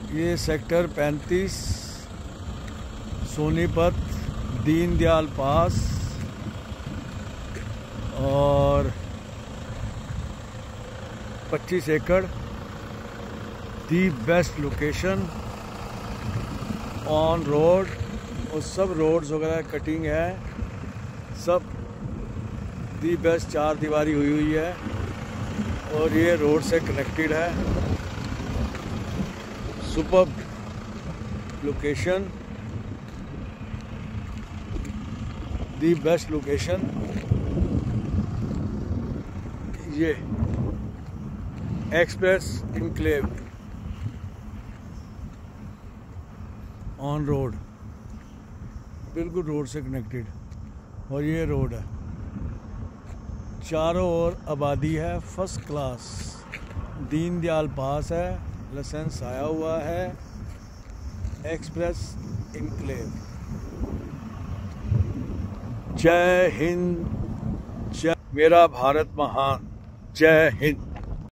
ये सेक्टर 35 सोनीपत दीनदयाल पास और 25 एकड़ the best location on road. और सब रोड्स वगैरह कटिंग है, सब दी बेस्ट 4 दीवारी हुई है और ये रोड से कनेक्टेड है। Super location, the best location. ये एक्सप्रेस इनक्लेव ऑन रोड, बिल्कुल रोड से कनेक्टेड। और ये रोड है, चारों ओर आबादी है, फर्स्ट क्लास। दीनदयाल पास है, लाइसेंस आया हुआ है। Express enclave. जय हिंद, जय मेरा भारत महान। जय हिंद।